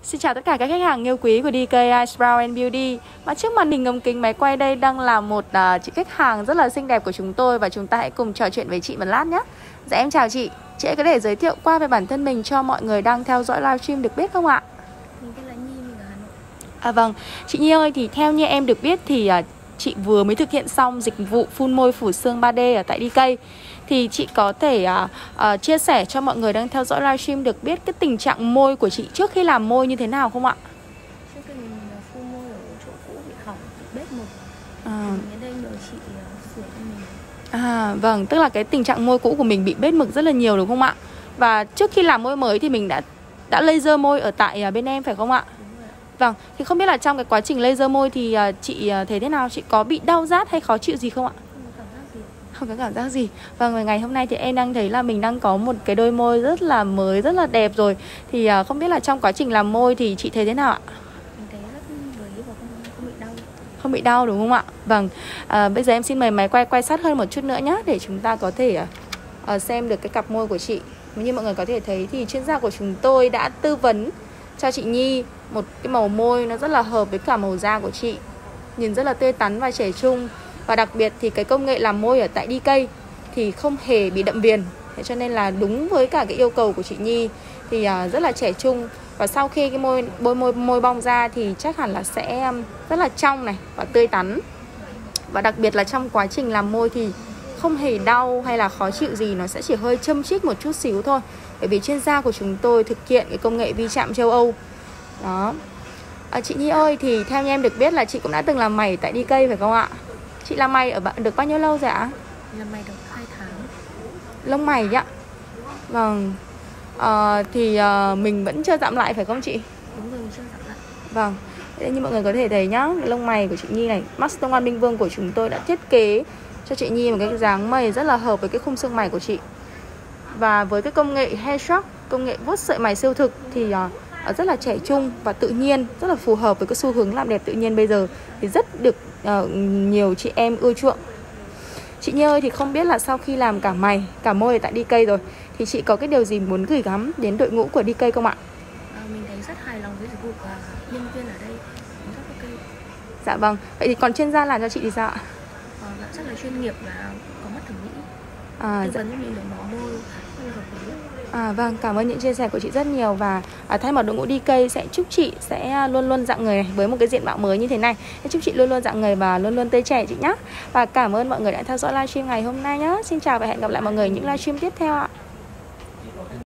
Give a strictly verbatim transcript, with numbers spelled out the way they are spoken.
Xin chào tất cả các khách hàng yêu quý của đê ca Eyebrow and Beauty. Và trước màn hình ngắm kính máy quay đây đang là một uh, chị khách hàng rất là xinh đẹp của chúng tôi. Và chúng ta hãy cùng trò chuyện với chị một lát nhé. Dạ em chào chị. Chị có thể giới thiệu qua về bản thân mình cho mọi người đang theo dõi livestream được biết không ạ? Mình tên là Nhi, mình ở Hà Nội. À vâng, chị Nhi ơi, thì theo như em được biết thì uh, chị vừa mới thực hiện xong dịch vụ phun môi phủ xương ba D ở tại đê ca. Thì chị có thể uh, uh, chia sẻ cho mọi người đang theo dõi livestream được biết cái tình trạng môi của chị trước khi làm môi như thế nào không ạ? Trước khi mình phun môi ở chỗ cũ bị hỏng, bị bết mực. À. Mình đến đây nhờ chị uh, sửa cho mình. À vâng, tức là cái tình trạng môi cũ của mình bị bết mực rất là nhiều đúng không ạ? Và trước khi làm môi mới thì mình đã đã laser môi ở tại uh, bên em phải không ạ? Đúng rồi ạ. Vâng, thì không biết là trong cái quá trình laser môi thì uh, chị uh, thấy thế nào? Chị có bị đau rát hay khó chịu gì không ạ? Không có cảm giác gì. Vâng, ngày hôm nay thì em đang thấy là mình đang có một cái đôi môi rất là mới, rất là đẹp rồi. Thì uh, không biết là trong quá trình làm môi thì chị thấy thế nào ạ? Mình thấy rất vừa ý và không, không bị đau. Không bị đau đúng không ạ? Vâng, à, bây giờ em xin mời máy quay quay sát hơn một chút nữa nhé, để chúng ta có thể uh, xem được cái cặp môi của chị. Như mọi người có thể thấy thì chuyên gia của chúng tôi đã tư vấn cho chị Nhi một cái màu môi nó rất là hợp với cả màu da của chị. Nhìn rất là tươi tắn và trẻ trung. Và đặc biệt thì cái công nghệ làm môi ở tại đê ca thì không hề bị đậm viền. Thế cho nên là đúng với cả cái yêu cầu của chị Nhi thì uh, rất là trẻ trung. Và sau khi cái môi bôi môi môi bong ra thì chắc hẳn là sẽ rất là trong này và tươi tắn. Và đặc biệt là trong quá trình làm môi thì không hề đau hay là khó chịu gì, nó sẽ chỉ hơi châm chích một chút xíu thôi. Bởi vì chuyên gia của chúng tôi thực hiện cái công nghệ vi chạm châu Âu. Đó. À, chị Nhi ơi, thì theo như em được biết là chị cũng đã từng làm mày tại đê ca phải không ạ? Chị làm mày ở được bao nhiêu lâu rồi ạ? Làm mày được hai tháng. Lông mày ạ. Vâng. À, thì uh, mình vẫn chưa dặm lại phải không chị? Đúng rồi, mình chưa dặm lại. Vâng. Thế như mọi người có thể thấy nhá, lông mày của chị Nhi này, Master One Minh Vương của chúng tôi đã thiết kế cho chị Nhi một cái dáng mày rất là hợp với cái khung xương mày của chị. Và với cái công nghệ Hair Shock, công nghệ vuốt sợi mày siêu thực thì uh, rất là trẻ trung và tự nhiên, rất là phù hợp với cái xu hướng làm đẹp tự nhiên bây giờ, thì rất được uh, nhiều chị em ưa chuộng. Chị Nhi ơi, thì không biết là sau khi làm cả mày, cả môi tại đê ca rồi thì chị có cái điều gì muốn gửi gắm đến đội ngũ của đê ca không ạ? À, mình thấy rất hài lòng với dịch vụ và nhân viên ở đây rất ok. Dạ vâng. Vậy thì còn chuyên gia làm cho chị thì sao ạ? À, rất là chuyên nghiệp và có mắt thẩm mỹ. À, tư dạ. vấn cho mình được màu môi rất là hợp lý. À vâng, cảm ơn những chia sẻ của chị rất nhiều. Và à, thay mặt đội ngũ đê ca sẽ chúc chị sẽ luôn luôn rạng người này, với một cái diện mạo mới như thế này. Chúc chị luôn luôn rạng người và luôn luôn tươi trẻ chị nhé. Và cảm ơn mọi người đã theo dõi livestream ngày hôm nay nhé. Xin chào và hẹn gặp lại mọi người những livestream tiếp theo ạ.